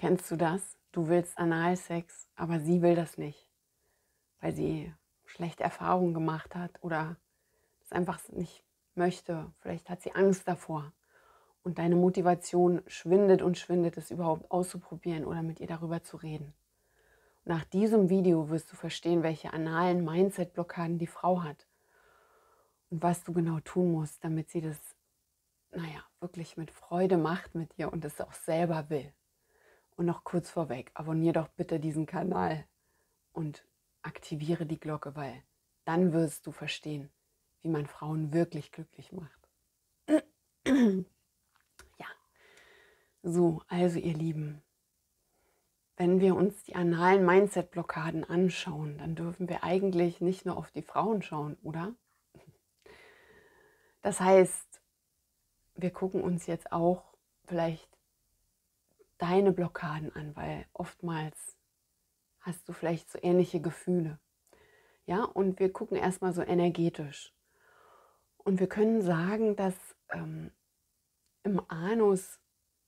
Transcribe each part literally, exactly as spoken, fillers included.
Kennst du das? Du willst Analsex, aber sie will das nicht, weil sie schlechte Erfahrungen gemacht hat oder es einfach nicht möchte. Vielleicht hat sie Angst davor. Und deine Motivation schwindet und schwindet, es überhaupt auszuprobieren oder mit ihr darüber zu reden. Nach diesem Video wirst du verstehen, welche analen Mindset-Blockaden die Frau hat und was du genau tun musst, damit sie das, naja, wirklich mit Freude macht mit dir und es auch selber will. Und noch kurz vorweg, abonniere doch bitte diesen Kanal und aktiviere die Glocke, weil dann wirst du verstehen, wie man Frauen wirklich glücklich macht. Ja, so, also ihr Lieben, wenn wir uns die analen Mindset-Blockaden anschauen, dann dürfen wir eigentlich nicht nur auf die Frauen schauen, oder? Das heißt, wir gucken uns jetzt auch vielleicht deine Blockaden an, weil oftmals hast du vielleicht so ähnliche Gefühle. Ja, und wir gucken erstmal so energetisch. Und wir können sagen, dass ähm, im Anus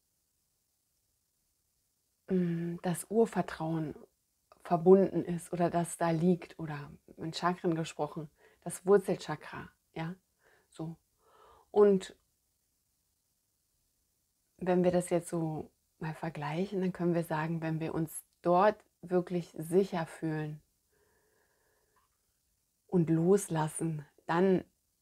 ähm, das Urvertrauen verbunden ist oder das da liegt oder in Chakren gesprochen, das Wurzelchakra, ja, so. Und wenn wir das jetzt so mal vergleichen, dann können wir sagen, wenn wir uns dort wirklich sicher fühlen und loslassen, dann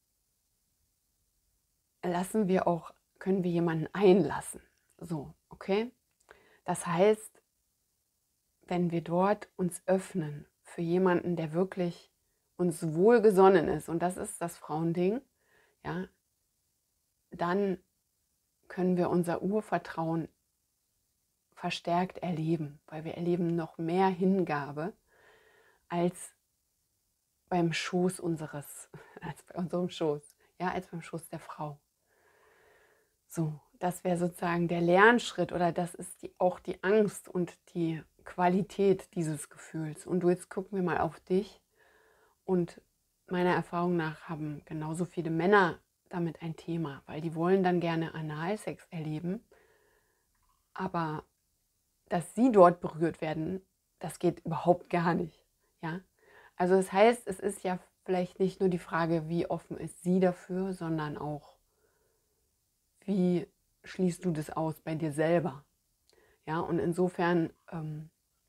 lassen wir auch, können wir jemanden einlassen. So, okay? Das heißt, wenn wir dort uns öffnen für jemanden, der wirklich uns wohlgesonnen ist, und das ist das Frauending, ja, dann können wir unser Urvertrauen verstärkt erleben, weil wir erleben noch mehr Hingabe als beim Schoß unseres, als bei unserem Schoß, ja, als beim Schoß der Frau. So, das wäre sozusagen der Lernschritt oder das ist die, auch die Angst und die Qualität dieses Gefühls. Und du, jetzt gucken wir mal auf dich. Und meiner Erfahrung nach haben genauso viele Männer damit ein Thema, weil die wollen dann gerne Analsex erleben, aber dass sie dort berührt werden, das geht überhaupt gar nicht. Ja? Also das heißt, es ist ja vielleicht nicht nur die Frage, wie offen ist sie dafür, sondern auch, wie schließt du das aus bei dir selber? Ja, und insofern, ähm,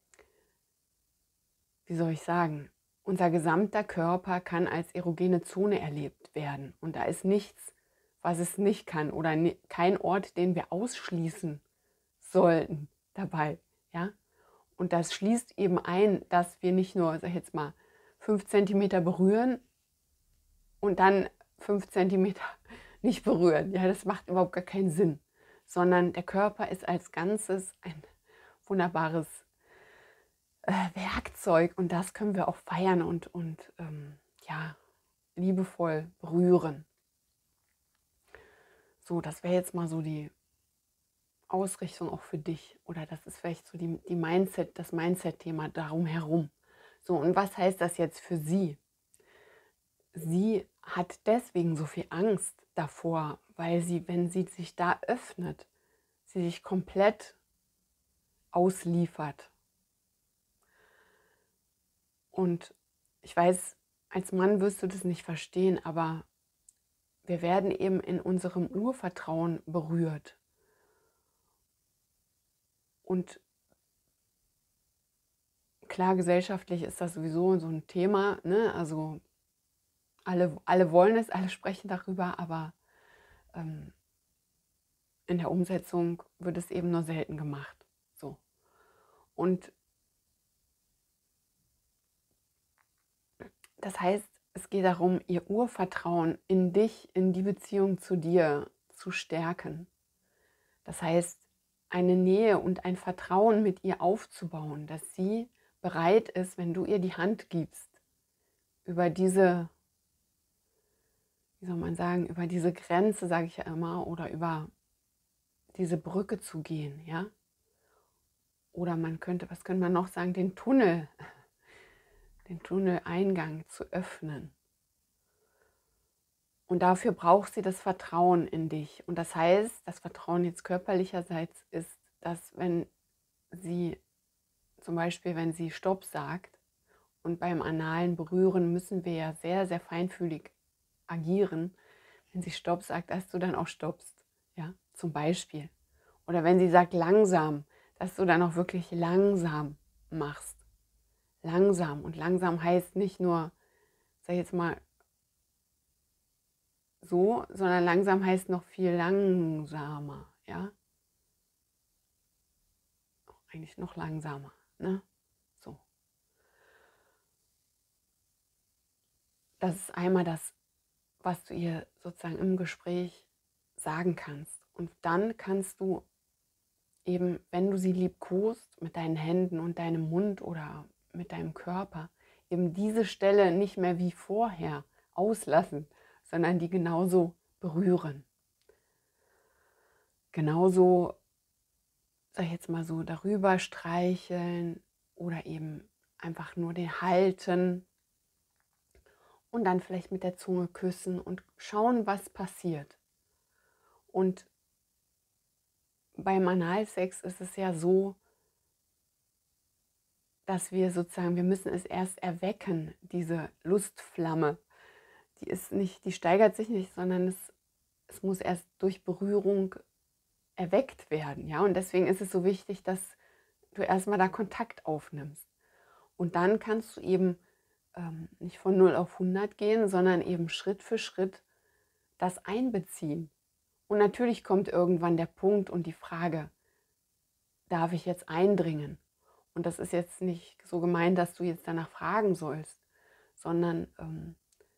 wie soll ich sagen, unser gesamter Körper kann als erogene Zone erlebt werden. Und da ist nichts, was es nicht kann oder ni- kein Ort, den wir ausschließen sollten dabei. Ja? Und das schließt eben ein, dass wir nicht nur, sag ich jetzt mal, fünf Zentimeter berühren und dann fünf Zentimeter nicht berühren. Ja, das macht überhaupt gar keinen Sinn. Sondern der Körper ist als Ganzes ein wunderbares äh, Werkzeug und das können wir auch feiern und, und ähm, ja, liebevoll berühren. So, das wäre jetzt mal so die Ausrichtung auch für dich oder das ist vielleicht so die, die Mindset, das Mindset-Thema darum herum. So, und was heißt das jetzt für sie? Sie hat deswegen so viel Angst davor, weil sie, wenn sie sich da öffnet, sie sich komplett ausliefert. Und ich weiß, als Mann wirst du das nicht verstehen, aber wir werden eben in unserem Urvertrauen berührt. Und klar, gesellschaftlich ist das sowieso so ein Thema, ne? Also alle, alle wollen es, alle sprechen darüber, aber ähm, in der Umsetzung wird es eben nur selten gemacht. So. Und das heißt, es geht darum, ihr Urvertrauen in dich, in die Beziehung zu dir zu stärken. Das heißt, eine Nähe und ein Vertrauen mit ihr aufzubauen, dass sie bereit ist, wenn du ihr die Hand gibst, über diese, wie soll man sagen, über diese Grenze, sage ich ja immer, oder über diese Brücke zu gehen, ja? Oder man könnte, was könnte man noch sagen, den Tunnel, den Tunneleingang zu öffnen. Und dafür braucht sie das Vertrauen in dich. Und das heißt, das Vertrauen jetzt körperlicherseits ist, dass wenn sie zum Beispiel, wenn sie Stopp sagt, und beim analen Berühren müssen wir ja sehr, sehr feinfühlig agieren, wenn sie Stopp sagt, dass du dann auch stoppst, ja, zum Beispiel. Oder wenn sie sagt langsam, dass du dann auch wirklich langsam machst. Langsam. Und langsam heißt nicht nur, sag ich jetzt mal, so, sondern langsam heißt noch viel langsamer, ja. Eigentlich noch langsamer, ne? So. Das ist einmal das, was du ihr sozusagen im Gespräch sagen kannst. Und dann kannst du eben, wenn du sie liebkost mit deinen Händen und deinem Mund oder mit deinem Körper, eben diese Stelle nicht mehr wie vorher auslassen, sondern die genauso berühren. Genauso, sag ich jetzt mal so, darüber streicheln oder eben einfach nur den halten und dann vielleicht mit der Zunge küssen und schauen, was passiert. Und beim Analsex ist es ja so, dass wir sozusagen, wir müssen es erst erwecken, diese Lustflamme. Die ist nicht, die steigert sich nicht, sondern es, es muss erst durch Berührung erweckt werden. Ja? Und deswegen ist es so wichtig, dass du erstmal da Kontakt aufnimmst. Und dann kannst du eben ähm, nicht von null auf hundert gehen, sondern eben Schritt für Schritt das einbeziehen. Und natürlich kommt irgendwann der Punkt und die Frage, darf ich jetzt eindringen? Und das ist jetzt nicht so gemeint, dass du jetzt danach fragen sollst, sondern ähm,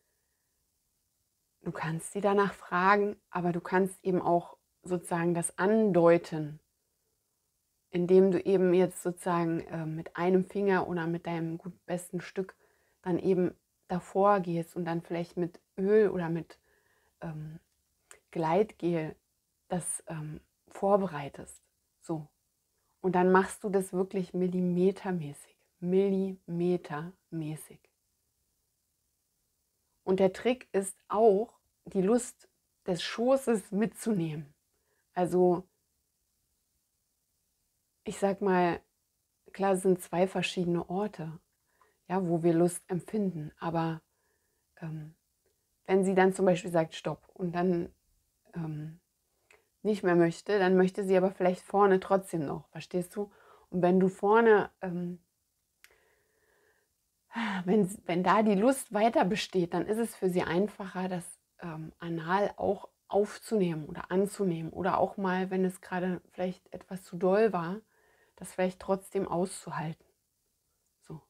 du kannst sie danach fragen, aber du kannst eben auch sozusagen das andeuten, indem du eben jetzt sozusagen äh, mit einem Finger oder mit deinem gut besten Stück dann eben davor gehst und dann vielleicht mit Öl oder mit ähm, Gleitgel das ähm, vorbereitest. So. Und dann machst du das wirklich millimetermäßig. Millimetermäßig. Und der Trick ist auch, die Lust des Schoßes mitzunehmen. Also, ich sag mal, klar, es sind zwei verschiedene Orte, ja, wo wir Lust empfinden. Aber ähm, wenn sie dann zum Beispiel sagt, Stopp, und dann ähm, nicht mehr möchte, dann möchte sie aber vielleicht vorne trotzdem noch, verstehst du? Und wenn du vorne, ähm, wenn, wenn da die Lust weiter besteht, dann ist es für sie einfacher, das ähm, anal auch aufzunehmen oder anzunehmen. Oder auch mal, wenn es gerade vielleicht etwas zu doll war, das vielleicht trotzdem auszuhalten. So.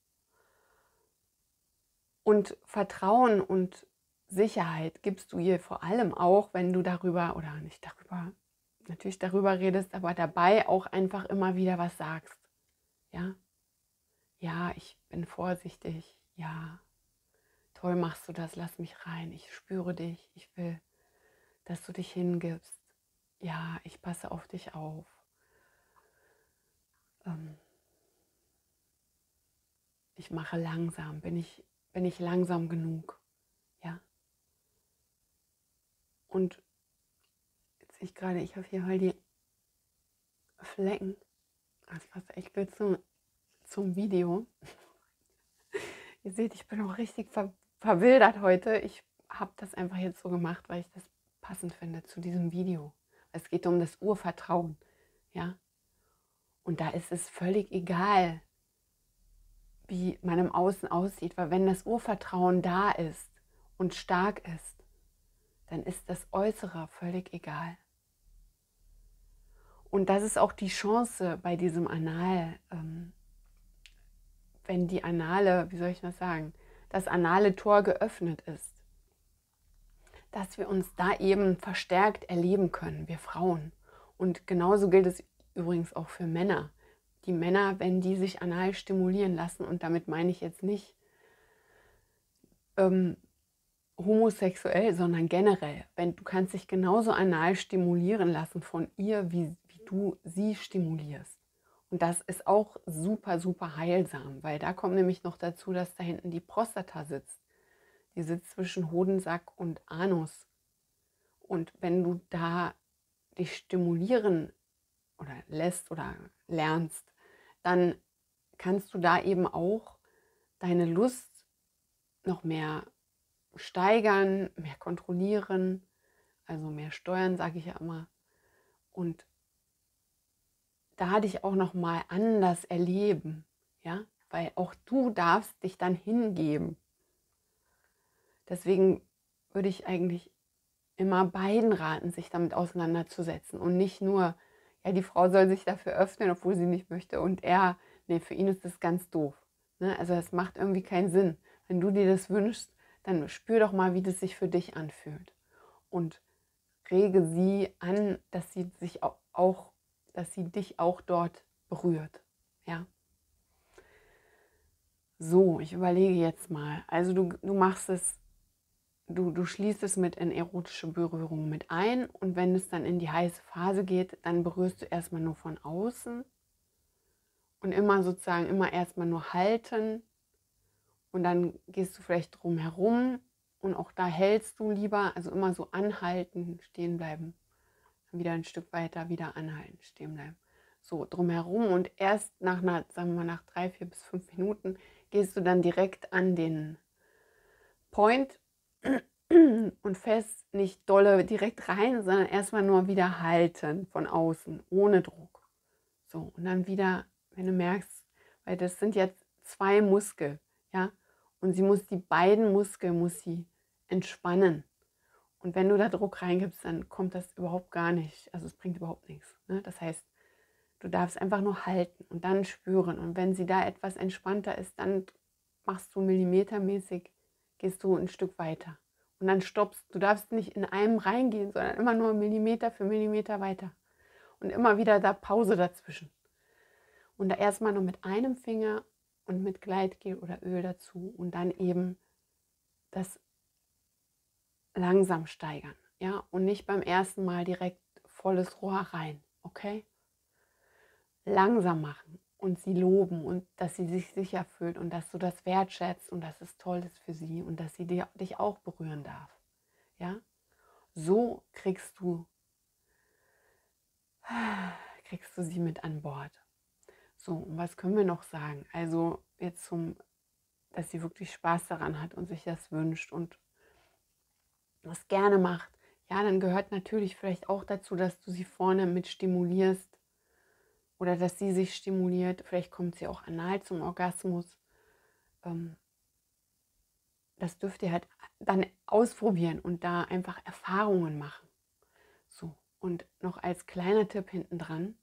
Und Vertrauen und Sicherheit gibst du ihr vor allem auch, wenn du darüber, oder nicht darüber, natürlich darüber redest, aber dabei auch einfach immer wieder was sagst. Ja, ja, ich bin vorsichtig. Ja, toll machst du das, lass mich rein. Ich spüre dich. Ich will, dass du dich hingibst. Ja, ich passe auf dich auf. Ähm, ich mache langsam. Bin ich, bin ich langsam genug? Ja. Und jetzt sehe ich gerade, ich habe hier halt die Flecken. Das passt echt gut zum, zum Video. Ihr seht, ich bin auch richtig ver verwildert heute. Ich habe das einfach jetzt so gemacht, weil ich das passend finde zu diesem Video. Es geht um das Urvertrauen. Ja? Und da ist es völlig egal, wie man im Außen aussieht. Weil wenn das Urvertrauen da ist und stark ist, dann ist das Äußere völlig egal. Und das ist auch die Chance bei diesem Anal, ähm, wenn die anale, wie soll ich das sagen, das anale Tor geöffnet ist, dass wir uns da eben verstärkt erleben können, wir Frauen. Und genauso gilt es übrigens auch für Männer. Die Männer, wenn die sich anal stimulieren lassen, und damit meine ich jetzt nicht ähm, homosexuell, sondern generell, wenn du kannst dich genauso anal stimulieren lassen von ihr, wie, wie du sie stimulierst. Und das ist auch super, super heilsam, weil da kommt nämlich noch dazu, dass da hinten die Prostata sitzt. Die sitzt zwischen Hodensack und Anus. Und wenn du da dich stimulieren oder lässt oder lernst, dann kannst du da eben auch deine Lust noch mehr steigern, mehr kontrollieren, also mehr steuern, sage ich ja immer. Und da dich auch noch mal anders erleben, ja, weil auch du darfst dich dann hingeben. Deswegen würde ich eigentlich immer beiden raten, sich damit auseinanderzusetzen und nicht nur, ja, die Frau soll sich dafür öffnen, obwohl sie nicht möchte und er, nee, für ihn ist das ganz doof. Ne? Also es macht irgendwie keinen Sinn. Wenn du dir das wünschst, dann spür doch mal, wie das sich für dich anfühlt und rege sie an, dass sie sich auch, dass sie dich auch dort berührt. Ja. So, ich überlege jetzt mal. Also du, du machst es, du, du schließt es mit in erotische Berührung mit ein und wenn es dann in die heiße Phase geht, dann berührst du erstmal nur von außen und immer sozusagen immer erstmal nur halten und dann gehst du vielleicht drum herum und auch da hältst du lieber, also immer so anhalten, stehen bleiben, dann wieder ein Stück weiter, wieder anhalten, stehen bleiben. So drumherum und erst nach, einer, sagen wir mal, nach drei, vier bis fünf Minuten gehst du dann direkt an den Point und fest nicht dolle direkt rein, sondern erstmal nur wieder halten von außen, ohne Druck. So, und dann wieder, wenn du merkst, weil das sind jetzt zwei Muskeln, ja, und sie muss die beiden Muskeln muss sie entspannen. Und wenn du da Druck reingibst, dann kommt das überhaupt gar nicht, also es bringt überhaupt nichts. Ne? Das heißt, du darfst einfach nur halten und dann spüren. Und wenn sie da etwas entspannter ist, dann machst du millimetermäßig, gehst du ein Stück weiter. Und dann stoppst. Du darfst nicht in einem reingehen, sondern immer nur Millimeter für Millimeter weiter. Und immer wieder da Pause dazwischen. Und da erstmal nur mit einem Finger und mit Gleitgel oder Öl dazu. Und dann eben das langsam steigern. Ja? Und nicht beim ersten Mal direkt volles Rohr rein. Okay? Langsam machen und sie loben und dass sie sich sicher fühlt und dass du das wertschätzt und dass es toll ist für sie und dass sie dich auch berühren darf. Ja? So kriegst du, kriegst du sie mit an Bord. So, und was können wir noch sagen? Also jetzt zum, dass sie wirklich Spaß daran hat und sich das wünscht und das gerne macht. Ja, dann gehört natürlich vielleicht auch dazu, dass du sie vorne mit stimulierst oder dass sie sich stimuliert. Vielleicht kommt sie auch anal zum Orgasmus. Das dürft ihr halt dann ausprobieren und da einfach Erfahrungen machen. So, und noch als kleiner Tipp hinten dran,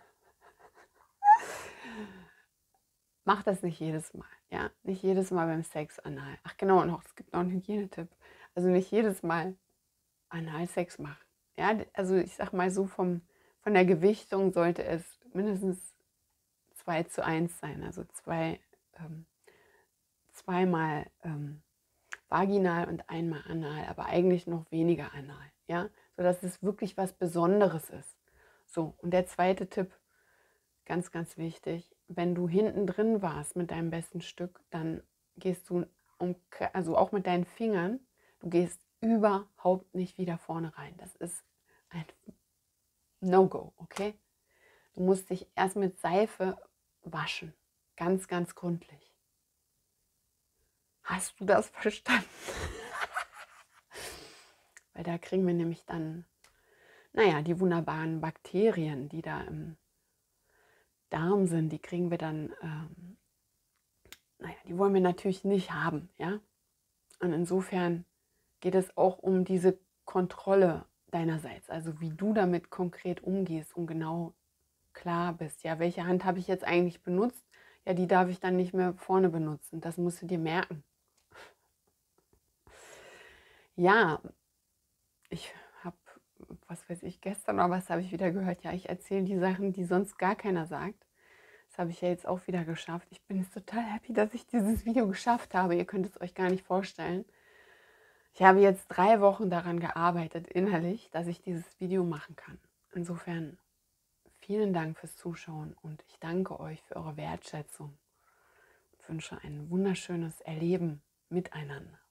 mach das nicht jedes Mal, ja, nicht jedes Mal beim Sex anal. Ach genau, noch, es gibt noch einen Hygienetipp. Also nicht jedes Mal Analsex machen. Ja, also ich sag mal so, vom, von der Gewichtung sollte es mindestens zwei zu eins sein, also zwei, ähm, zweimal ähm, vaginal und einmal anal, aber eigentlich noch weniger anal, ja, sodass es wirklich was Besonderes ist. So, und der zweite Tipp, ganz, ganz wichtig, wenn du hinten drin warst mit deinem besten Stück, dann gehst du, um, also auch mit deinen Fingern, du gehst überhaupt nicht wieder vorne rein. Das ist ein No-Go, okay? Du musst dich erst mit Seife waschen, ganz, ganz gründlich. Hast du das verstanden? Weil da kriegen wir nämlich dann, naja, die wunderbaren Bakterien, die da im Darm sind, die kriegen wir dann, ähm, naja, die wollen wir natürlich nicht haben, ja. Und insofern geht es auch um diese Kontrolle deinerseits, also wie du damit konkret umgehst und genau klar bist, ja, welche Hand habe ich jetzt eigentlich benutzt? Ja, die darf ich dann nicht mehr vorne benutzen, das musst du dir merken. Ja, ich habe, was weiß ich, gestern oder was habe ich wieder gehört, ja, ich erzähle die Sachen, die sonst gar keiner sagt. Das habe ich ja jetzt auch wieder geschafft. Ich bin jetzt total happy, dass ich dieses Video geschafft habe. Ihr könnt es euch gar nicht vorstellen. Ich habe jetzt drei Wochen daran gearbeitet, innerlich, dass ich dieses Video machen kann. Insofern vielen Dank fürs Zuschauen und ich danke euch für eure Wertschätzung und wünsche ein wunderschönes Erleben miteinander.